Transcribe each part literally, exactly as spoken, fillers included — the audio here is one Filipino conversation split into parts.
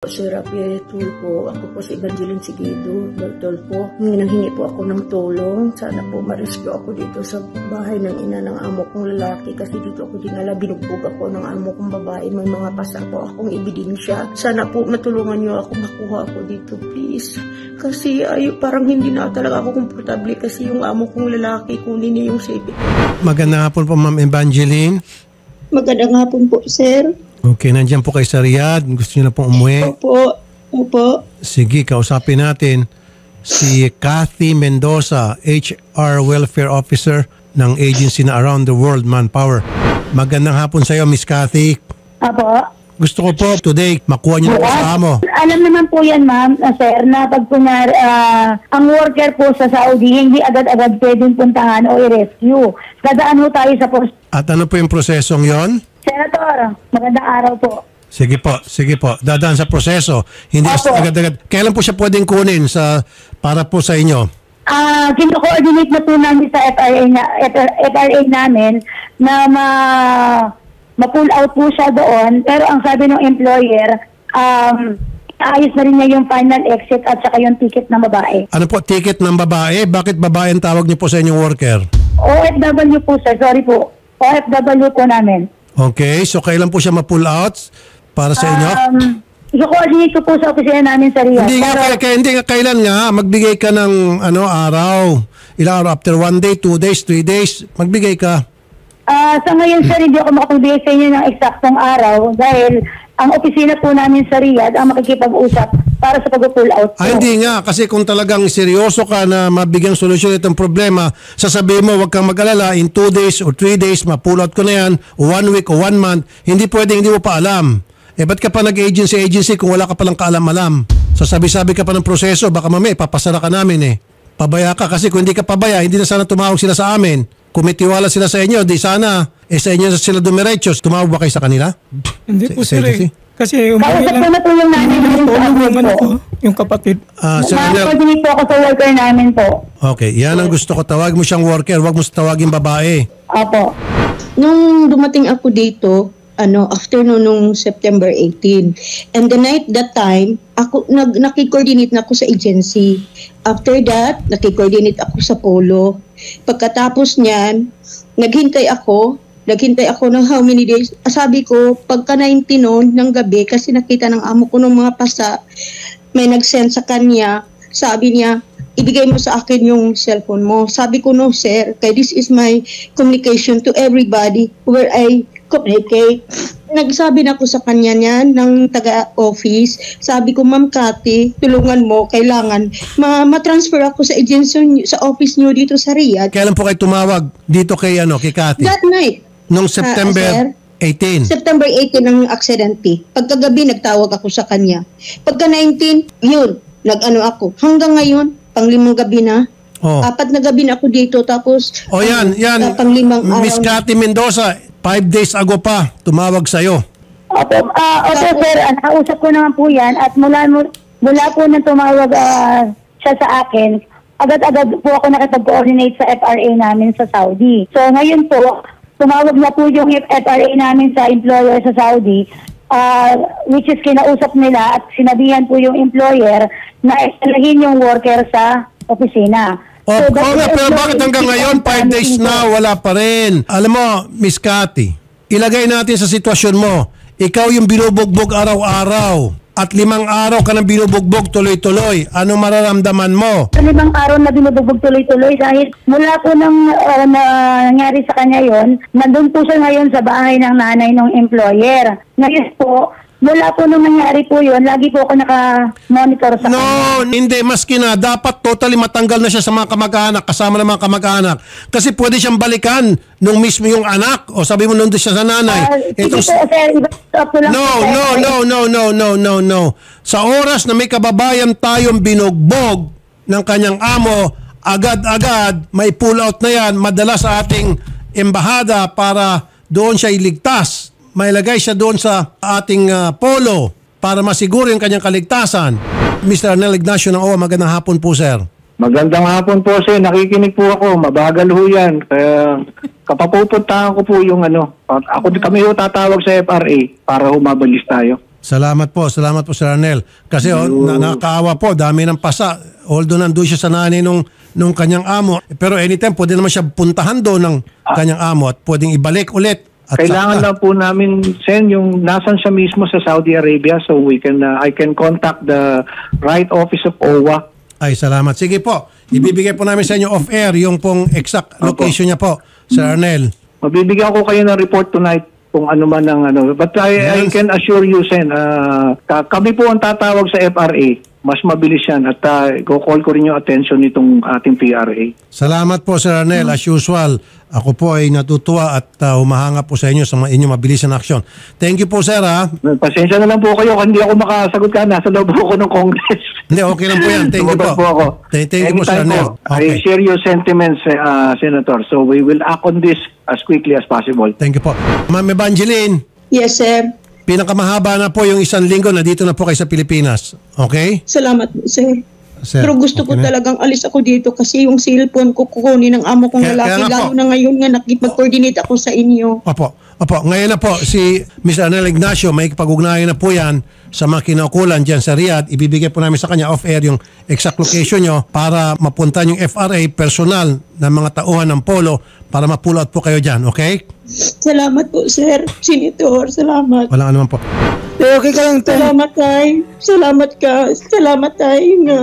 Sir Rafael Tulfo. Ako po si Evangeline Sigido, Tulfo. Hingi po ako ng tulong. Sana po ma-rescue ako dito sa bahay ng ina ng amo kong lalaki kasi dito ako dinala. Binugbog ako ng amo kong babae. May mga pasa po akong ebidensya. Sana po matulungan niyo ako makuha ako dito, please. Kasi ay, parang hindi na talaga ako komportable kasi yung amo kong lalaki kunin niya yung safety. Magandang hapon po, Ma'am Evangeline. Magandang hapon po, sir. Okay, nandiyan po kayo sa Riyadh. Gusto niyo na pong umuwi? Opo. Opo. Sige, kausapin natin si Kathy Mendoza, H R Welfare Officer ng agency na Around the World Manpower. Magandang hapon sa iyo, Miss Kathy. Opo. Gusto ko po today makuha niyo na sa amo. Alam naman po yan, ma'am, uh, sir, na pag punar, uh, ang worker po sa Saudi, hindi agad-agad pwedeng puntahan o i-rescue. Dadaan ho tayo sa post. At ano po yung prosesong yon? Senator, magandang araw po. Sige po, sige po. Dadaan sa proseso. Hindi Opo. agad-agad. Kailan po siya pwedeng kunin sa para po sa inyo? Ah, uh, kino-coordinate na po namin sa F R A na F R A namin na ma ma-pull out po siya doon, pero ang sabi ng employer, um, ayos na rin niya yung final exit at saka yung ticket ng babae. Ano po, ticket ng babae? Bakit babae ang tawag niyo po sa inyong worker? O F W po, sir. Sorry po. O F W po namin. Okay, so kailan po siya ma-pull out para sa inyo? Um, i-coordinate ko po sa opisina namin sa Riyadh. Hindi nga, pero, kaya, hindi nga, kailan nga, magbigay ka ng ano, araw. Ilang araw, after one day, two days, three days, magbigay ka. Ah, sa ngayon, sir, hindi ako makapagbigay sa inyo ng eksaktong araw dahil ang opisina po namin sa Riyadh ang makikipag-usap para sa pag-pull out po. Ay, hindi nga. Kasi kung talagang seryoso ka na mabigyang solusyon itong problema, sasabihin mo, huwag kang mag-alala, in two days or three days, ma-pull out ko na yan, o one week o one month, hindi pwedeng hindi mo pa alam. Eh, ba't ka pa nag-agency-agency kung wala ka palang kaalam-alam? Sasabi-sabi ka pa ng proseso, baka mamaya, papasara ka namin eh. Pabaya ka kasi kung hindi ka pabaya, hindi na sana tumawag sila sa amin. Kung may tiwala sila sa inyo, di sana, eh sa inyo sila dumiretso, tumawag ba kayo sa kanila? Hindi po sir eh. Kasi Kausap umuwi ko lang na po yung nanay namin sa amin naman po. ako, yung kapatid. Ah, Sir Arnel, Ma-coordinate po ako sa worker namin po. okay, yan ang gusto ko. Tawag mo siyang worker, wag mo tawagin babae. Opo. Nung dumating ako dito, ano, afternoon nung September eighteenth. And the night that time, ako nag nakikoordinate na ako sa agency. After that, nakikoordinate ako sa Polo. Pagkatapos niyan, naghintay ako, naghintay ako ng how many days. Sabi ko, pagka nineteen noon ng gabi, kasi nakita ng amo ko ng mga pasa, may nag-send sa kanya, sabi niya, ibigay mo sa akin yung cellphone mo. Sabi ko, no sir, kaya this is my communication to everybody where I communicate. Nagsabi na ako sa kanya niyan ng taga-office. Sabi ko, Ma'am Cathy, tulungan mo, kailangan ma- ma-transfer ako sa agency, sa office niyo dito sa Riyadh. Kailan po kayo tumawag dito kay, ano, kay Cathy? That night. Nung September eighteen. September eighteenth ng aksidente. Pagkagabi, nagtawag ako sa kanya. Pagka nineteen, yun, nag-ano ako. Hanggang ngayon, panglimang gabi na. Oh. Apat na gabi na ako dito, tapos O yan, yan, uh, panglimang Miss araw. Cathy Mendoza, five days ago pa, tumawag sa'yo. Opo, ah, opo sir, ah, nakausap ko naman po yan at mula, mula po nang tumawag ah, siya sa akin, agad-agad po ako nakipag-coordinate sa F R A namin sa Saudi. So ngayon po, tumawag na po yung F R A namin sa employer sa Saudi, uh, which is kinausap nila at sinabihan po yung employer na isalahin yung worker sa opisina. Oh, So, oh, that nga, the pero employee bakit hanggang keep ngayon, on five days promising na, po. wala pa rin. Alam mo, Miss Cathy, ilagay natin sa sitwasyon mo, ikaw yung binubugbog araw-araw at limang araw ka nang binubugbog tuloy-tuloy. Ano mararamdaman mo? Sa limang araw na binubugbog tuloy-tuloy dahil mula po nang uh, nangyari sa kanya yon, nandun po siya ngayon sa bahay ng nanay ng employer. Ngayon po, mula po nung nangyari po yun, lagi po ako naka-monitor sa No, kanya. hindi. Maski na, dapat totally matanggal na siya sa mga kamag-anak, kasama ng mga kamag-anak. Kasi pwede siyang balikan nung mismo yung anak. O sabi mo, nandun siya sa nanay. Ah, sige Itong- po, sir, iba po lang No, po, sir. no, no, no, no, no, no, no. Sa oras na may kababayan tayong binugbog ng kanyang amo, agad-agad may pull out na yan, madala sa ating embahada para doon siya iligtas. Mailagay siya doon sa ating uh, polo para masiguro yung kanyang kaligtasan. Mister Arnel Ignacio ng O W A, magandang hapon po, sir. Magandang hapon po, sir. Nakikinig po ako. Mabagal ho yan. Kaya kapapupuntahan ko po yung ano. Ako kami ho tatawag sa F R A para humabalis tayo. Salamat po, salamat po Sir Arnel. Kasi oh, na, nakakaawa po, dami ng pasa. Although nandun siya sa nanay nung, nung kanyang amo. Pero anytime, pwede naman siya puntahan doon ng kanyang amo at pwedeng ibalik ulit. At Kailangan saka, lang po namin, Sen, yung nasan siya mismo sa Saudi Arabia so we can, uh, I can contact the right office of O W A. Ay, salamat. Sige po, ibibigay po namin sa inyo off-air yung pong exact location niya po, Sir Arnel. Mabibigyan ko kayo ng report tonight kung ano man ang ano. But I, I Yes. can assure you, Sen, uh, ka- kami po ang tatawag sa F R A. Mas mabilis yan at uh, go-call ko rin yung attention nitong ating P R A. Salamat po Sir Arnel. As usual, ako po ay natutuwa at uh, humahanga po sa inyo sa mga inyong mabilis na aksyon. Thank you po Sir ha. Pasensya na lang po kayo kung hindi ako makasagot ka. Nasa loob ako ng Congress. Hindi, okay lang po yan. Thank you Lumabas po. ako. Thank, thank you po Sir Anytime Arnel. po. I share your sentiments, uh, Senator. So we will act on this as quickly as possible. Thank you po. Ma'am Evangeline, Yes, sir. pinakamahaba na po yung isang linggo na dito na po kayo sa Pilipinas. Okay? Salamat, sir. Sir, Pero gusto okay ko na? talagang alis ako dito kasi yung cellphone ko kukunin ng amo kong Kaya- lalaki. kaya nga Lalo po. na ngayon nga nakipag-coordinate ako sa inyo. Opo. Opo. Ngayon na po, si Mister Arnel Ignacio, may pag-ugnayan na po yan sa mga kinaukulan dyan sa Riyadh. Ibibigay po namin sa kanya off-air yung exact location nyo para mapuntahan yung F R A personal ng mga tauhan ng polo para ma-pull out po kayo dyan. Okay? Salamat po, sir. Senator, salamat. Walang anuman po. Eh, okay ka lang, tay. Salamat, tay. Salamat ka. Salamat, tay, na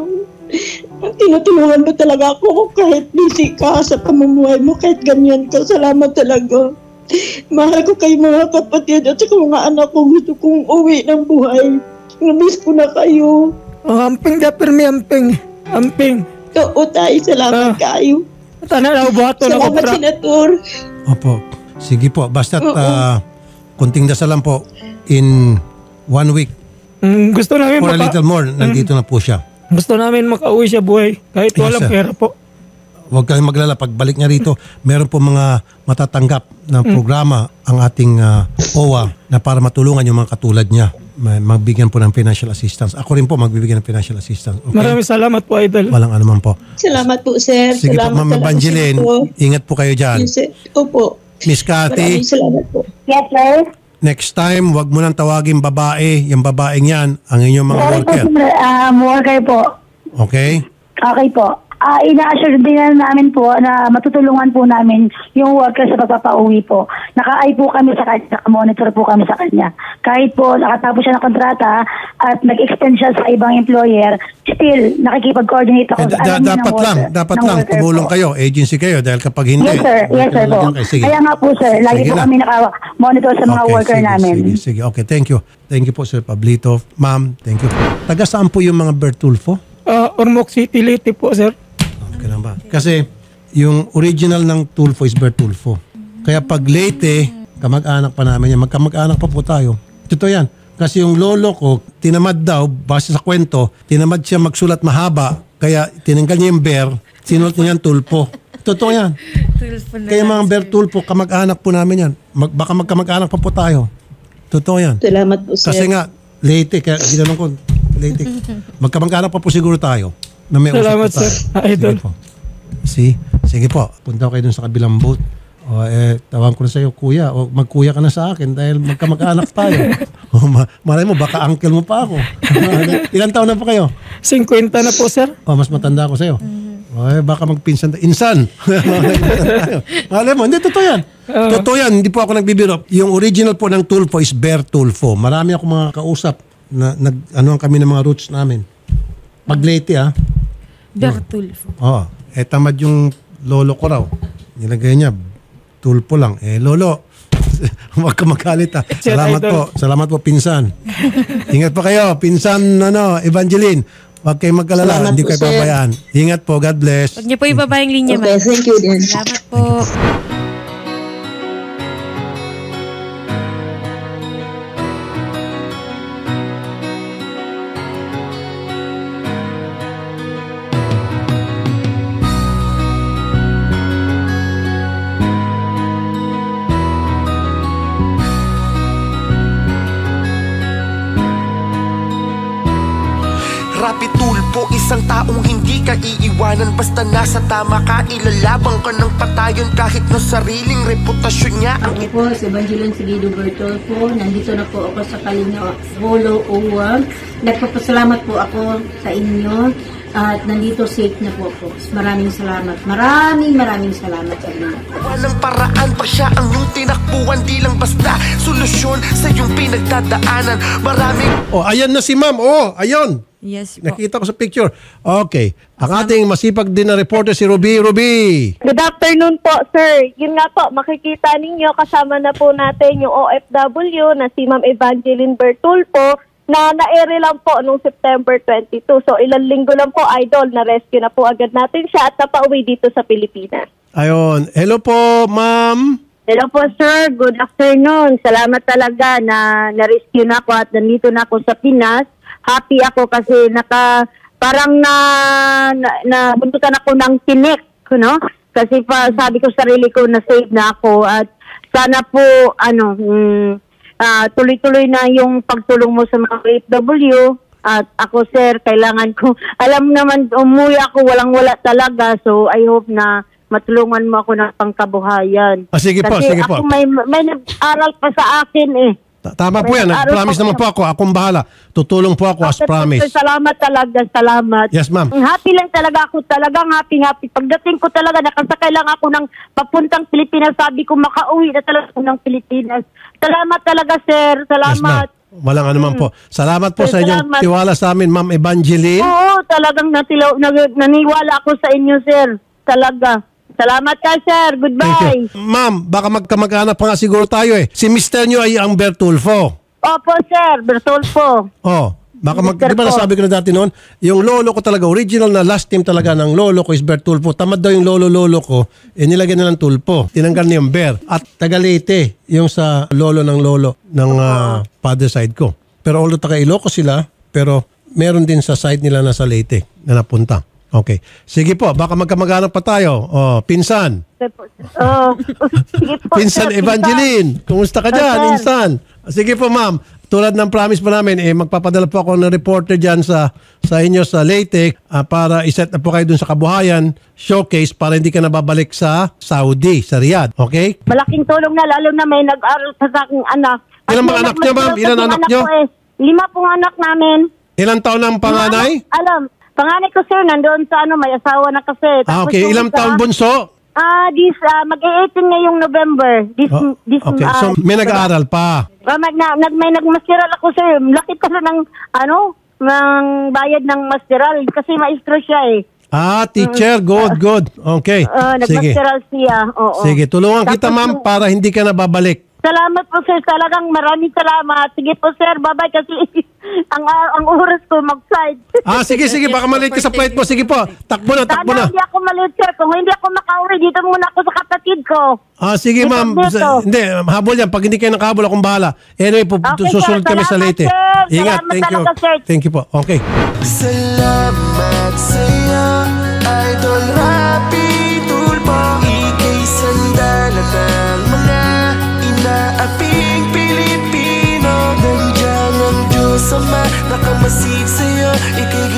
tinutulungan mo talaga ako kahit busy ka sa pamumuhay mo, kahit ganyan ka. Salamat talaga. Mahal ko kayo mga kapatid at saka mga anak ko. Gusto kong uwi ng buhay. Namiss ko na kayo. Oh, amping da permi, amping. Amping. Oo, tay. Salamat Ah. kayo. Tana na ubato na Salamat, kopra. Senator. Opo. Sige po. Basta Oo. uh, kunting dasal lang po in one week Mm, gusto namin or a maka- little more, nandito na po siya. Gusto namin makauwi siya buhay. Kahit Yes, walang sir. pera po. Huwag kayong maglala. Pagbalik niya rito, meron po mga matatanggap na programa ang ating uh, O W A na para matulungan yung mga katulad niya. May- Magbigyan po ng financial assistance. Ako rin po magbibigyan ng financial assistance. Okay? Maraming salamat po, Idol. Walang anuman po. Salamat po, sir. Sige po, salamat Ma'am talaga, Evangeline. Senator. Ingat po kayo dyan. Yes, sir. Opo. Miss Cathy, Maraming salamat po. Yes, sir. next time, wag mo nang tawagin babae. Yung babaeng yan, ang inyong mga Sorry po, worker. sir. Um, worker po. Okay? Okay po. Ah, ina-assure din na namin po na matutulungan po namin yung worker sa pagpapauwi po. Naka-eye po kami sa kanya, naka-monitor po kami sa kanya. Kahit po nakatapos siya ng kontrata at nag-extend siya sa ibang employer, still nakikipag-coordinate ako. Eh, da- Alam niya ng dapat worker- lang, dapat ng lang, worker tumulong po. kayo, agency kayo, dahil kapag hindi, Yes, sir. Yes, sir po. talagang kayo. Sige. Kaya nga po, sir. Lagi Sige po lang. kami naka-monitor sa mga Okay, worker sige, namin. Sige, sige. Okay, thank you. Thank you po, Sir Pablito. Ma'am, thank you. Taga saan po yung mga Bertulfo? Ah, Ormoc City, Leyte po, sir. Okay lang ba? Kasi yung original ng Tulfo is Bertulfo. Kaya pag Leyte, kamag-anak pa namin yan. Magkamag-anak pa po tayo. Totoo yan. Kasi yung lolo ko, tinamad daw, base sa kwento, tinamad siya magsulat mahaba. Kaya tinanggal niya yung Ber, sinulat niya yung Tulfo. Totoo yan. Kaya mga Bertulfo, kamag-anak po namin yan. Mag, baka magkamag-anak pa po tayo. Totoo yan. Salamat po, sir. Kasi nga, Leyte, kaya ginanong ko, Leyte. Magkamag-anak pa po siguro tayo. Na may Salamat, usap po tayo. sir. Idol. Sige po. See? Sige po, punta ko kayo dun sa kabilang booth. O eh, tawag ko na sa'yo, kuya. O magkuya ka na sa akin dahil magkamag-anak tayo. O ma malay mo, baka uncle mo pa ako. Ilan taon na po kayo? fifty na po, sir. O, mas matanda ako sa'yo. O eh, baka magpinsan tayo. Insan! Malay mo, hindi, totoo yan. Totoo yan, hindi po ako nagbibiro. Yung original po ng Tulfo is Ber Tulfo. Marami ako mga kausap na nag, ano kami ng mga roots namin. Pag Leyte, ah. Bertulfo. Oo. Eh, tamad yung lolo ko raw. Nilagay niya, Tulfo lang. Eh, lolo, huwag ka magalit ah. Sir Salamat Idol. po. Salamat po, pinsan. Ingat po kayo, pinsan, ano, Evangeline. Huwag kayong mag-alala, Salamat hindi po, kayo sir. pabayaan. Ingat po, God bless. Huwag niyo po ibaba yung linya, Okay, ma'am. thank you din. Salamat po. Rapi Tulfo, isang taong hindi ka iiwanan. Basta nasa tama ka, ilalabang ka ng patayon kahit na sariling reputasyon niya. Ako po, si Evangeline Seguido Bertolfo. Nandito na po ako sa Kalinga Bolo Uwag. Nagpapasalamat po ako sa inyo. At nandito safe na po ako. Maraming salamat. Maraming maraming salamat sa inyo. Walang paraan pa siya ang iyong tinakbuhan. Di lang basta solusyon sa iyong pinagdadaanan. Maraming... Oh, ayan na si ma'am. Oh, ayun. Yes po. Nakita ko sa picture. Okay. Ang ating masipag din na reporter si Ruby. Ruby! Good afternoon po, sir. Yun nga po, makikita ninyo, kasama na po natin yung O F W na si Ma'am Evangeline Bertolfo na na-ere lang po noong September twenty-two. So ilang linggo lang po, idol, na-rescue na po agad natin siya at napauwi dito sa Pilipinas. Ayun. Hello po, ma'am. Hello po, sir. Good afternoon. Salamat talaga na na-rescue na ako at nandito na ako sa Pinas. Happy ako kasi naka parang na, na, na buntutan ako ng tinik, no? Kasi pa sabi ko sarili ko na save na ako at sana po ano mm, uh, tuloy-tuloy na yung pagtulong mo sa mga O F W at ako, sir, kailangan ko alam naman umuwi ako walang-wala talaga, so I hope na matulungan mo ako ng pangkabuhayan. Ah, sige po, kasi sige ako po. may may nag-aral pa sa akin eh. Tama po yan. Nag-promise naman po ako. Akong bahala. Tutulong po ako as Okay, promise. sir, salamat talaga, salamat. Yes, ma'am. Happy lang talaga ako, talagang happy-happy. Pagdating ko talaga, nakasakay lang ako ng papuntang Pilipinas. Sabi ko, makauwi na talaga ako ng Pilipinas. Salamat talaga, sir. Yes, Salamat. ma'am. Walang ano man po. Salamat po Sir, sa inyong salamat. tiwala sa amin, ma'am Evangeline. Oo, talagang natilaw, nag, naniwala ako sa inyo, sir. Talaga. Salamat ka, sir. Thank Goodbye. you. Ma'am, baka magkamag-anak pa nga siguro tayo eh. Si mister nyo ay ang Bertolfo. Opo, sir. Bertolfo. Oh, baka mag, mister di ba po. nasabi ko na dati noon, yung lolo ko talaga, original na last name talaga ng lolo ko is Bertolfo. Tamad daw yung lolo-lolo ko, eh nilagyan nilang Tulfo. Tinanggal niya yung Ber. At Tagalite, yung sa lolo ng lolo ng uh, father side ko. Pero although taga Ilocos sila, pero meron din sa side nila na sa Leyte na napunta. Okay. Sige po, baka magkamag-anak pa tayo. Oh, pinsan. Oh, sige po, Pinsan sir, Evangeline, kumusta ka dyan, Sir. insan? Sige po, ma'am. Tulad ng promise po namin, eh, magpapadala po ako ng reporter dyan sa, sa inyo sa Leyte ah, para iset na po kayo dun sa Kabuhayan Showcase para hindi ka nababalik sa Saudi, sa Riyadh. Okay? Malaking tulong na, lalo na may nag-aral sa aking anak. At Ilan may mga anak niyo, ma'am? nagmasulat Ilan sa anak anak niyo? ko eh. Lima pong anak namin. Ilang taon ang panganay? Mga anak- Alam, panganay ko, sir, nandoon sa ano, may asawa na kasi. Ah, Tapos okay. yung Ilang isa, taon bunso? Ah, this, ah, mag-eighteen ngayong November. This, Oh, this, okay. ah, So, may nag-aaral pa. Ah, mag, na, nag, may nagmasteral ako, sir. Laki kasi ng, ano, ng bayad ng masteral. Kasi maestro siya eh. Ah, teacher. Good, good. Okay. Ah, Sige. nagmasteral siya. Oo. Sige, tulungan kita, Tapos ma'am, yung- para hindi ka nababalik. Salamat po, sir. Talagang maraming salamat. Sige po, sir. Bye-bye kasi ang ang oras ko mag-flight. Ah, sige, sige. Baka malate ka sa flight mo. Sige po. Takbo na, takbo Sana na. hindi ako malit, sir. Kung hindi ako makauwi, dito muna ako sa kapatid ko. Ah, sige, Dito, ma'am. dito. Sa- Hindi, habol yan. Pag hindi kayo nakahabol, akong bahala. Anyway, po, Okay, susunod sir. kami sa Salamat, Leyte. sir. Ingat. Salamat Thank you. talaga, sir. Thank you po. Okay. Salamat sa'yo, Idol Rapi Tulfo. Ika'y sandalat ng mga inaaping Pilipino. Nandiyan ang Diyos Ama, nakamasid sa'yo. Ika'y